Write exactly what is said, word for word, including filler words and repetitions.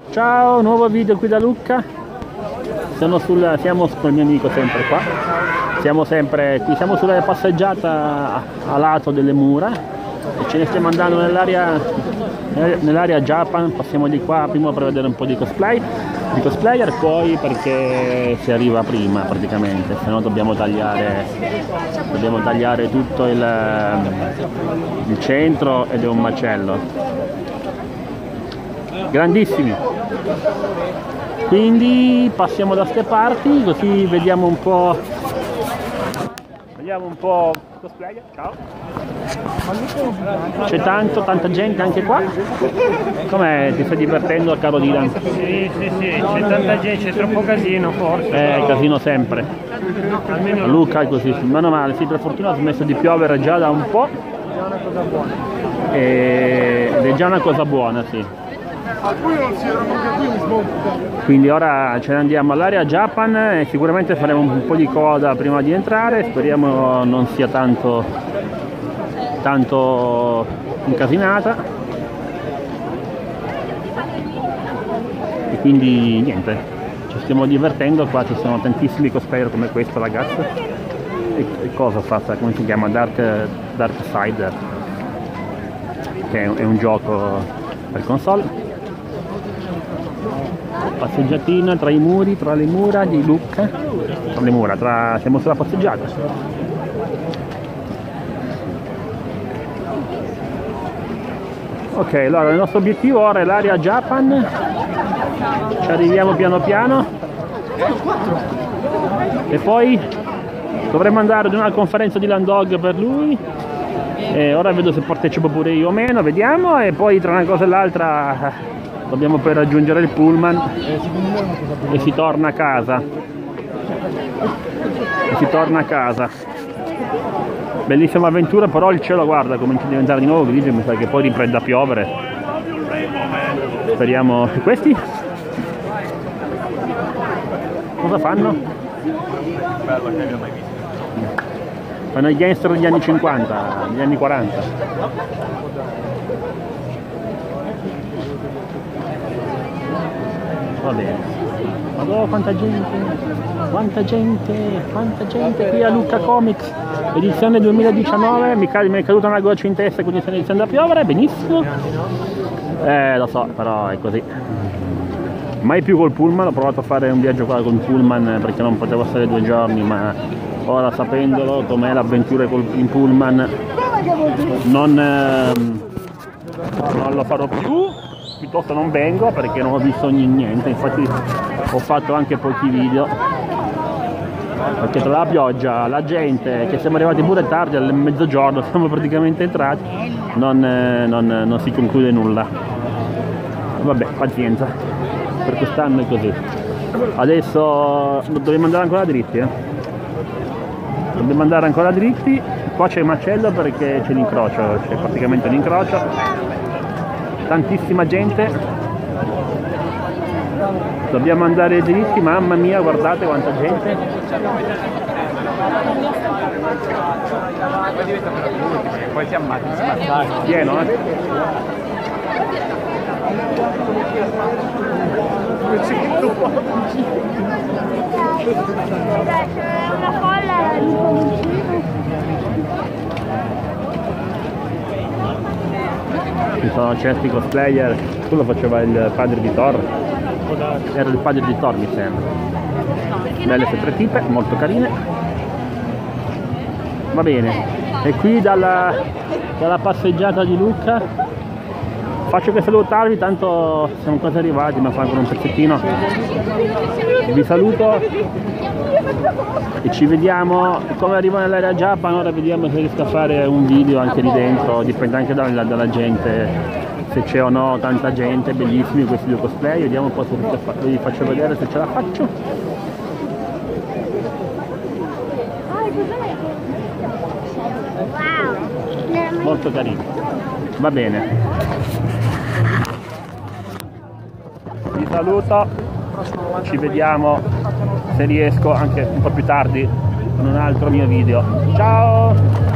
Ciao, nuovo video qui da Lucca. Sono sul, siamo col mio amico sempre qua. Siamo sempre qui, siamo sulla passeggiata a lato delle mura e ce ne stiamo andando nell'area nell'area Japan. Passiamo di qua prima per vedere un po' di cosplay, di cosplayer, poi perché si arriva prima praticamente, se no dobbiamo tagliare dobbiamo tagliare tutto il, il centro ed è un macello. Grandissimi. Quindi passiamo da ste parti così vediamo un po' vediamo un po' cosplayer. Ciao. C'è tanto, tanta gente anche qua. Com'è? Ti stai divertendo, caro Dylan? Sì, sì, sì, c'è tanta gente, c'è troppo casino forse. Eh, casino sempre. Almeno Luca è così, meno male, sì, per fortuna ha smesso di piovere già da un po'. è una cosa buona. Ed è già una cosa buona, sì. Quindi ora ce ne andiamo all'area Japan e sicuramente faremo un po' di coda prima di entrare, speriamo non sia tanto tanto incasinata. E quindi niente, ci stiamo divertendo, qua ci sono tantissimi cosplayer come questo ragazzo. E, e cosa fa? Come si chiama? Dark, Darksider, che è, è un gioco per console. Passeggiatina tra i muri, tra le mura di Lucca, tra le mura, tra... siamo sulla passeggiata. Ok, allora il nostro obiettivo ora è l'area Japan, ci arriviamo piano piano e poi dovremmo andare ad una conferenza di Landog per lui e ora vedo se partecipo pure io o meno, vediamo, e poi tra una cosa e l'altra dobbiamo poi raggiungere il pullman e si torna a casa. E si torna a casa. Bellissima avventura, però il cielo, guarda, comincia a diventare di nuovo grigio, mi sa che poi riprende a piovere. Speriamo. E questi? Cosa fanno? Fanno i gangster degli anni cinquanta, degli anni quaranta. Va bene. Madonna, quanta gente, quanta gente, quanta gente qui a Lucca Comics, edizione duemiladiciannove, mi, mi è caduta una goccia in testa, quindi sta iniziando a piovere, benissimo. Eh, lo so, però è così. Mai più col pullman, ho provato a fare un viaggio qua con il pullman perché non potevo stare due giorni, ma ora sapendolo com'è l'avventura in pullman non, ehm, non lo farò più. Piuttosto non vengo perché non ho visto niente, infatti ho fatto anche pochi video perché tra la pioggia, la gente, che siamo arrivati pure tardi, al mezzogiorno siamo praticamente entrati, non, non, non si conclude nulla. Vabbè, pazienza, per quest'anno è così. Adesso dobbiamo andare ancora dritti, eh? Dobbiamo andare ancora dritti, qua c'è il macello perché c'è l'incrocio, c'è praticamente un incrocio. Tantissima gente, dobbiamo andare dritti, mamma mia, guardate quanta gente. Poi si ammazza. Pieno, eh? C'è una folla di vicino. Ci sono certi cosplayer, quello faceva il padre di Thor, era il padre di Thor mi sembra. Belle queste tre tipe, molto carine. Va bene, e qui dalla, dalla passeggiata di Lucca faccio che salutarvi, tanto siamo quasi arrivati, ma fa ancora un pezzettino. Vi saluto e ci vediamo come arrivo nell'area Japan. Ora vediamo se riesco a fare un video anche lì dentro, dipende anche dalla, dalla gente, se c'è o no tanta gente. Bellissimi questi due cosplay, vediamo un po' se vi faccio vedere se ce la faccio. Molto carino, va bene, vi saluto, ci vediamo se riesco anche un po' più tardi con un altro mio video. Ciao!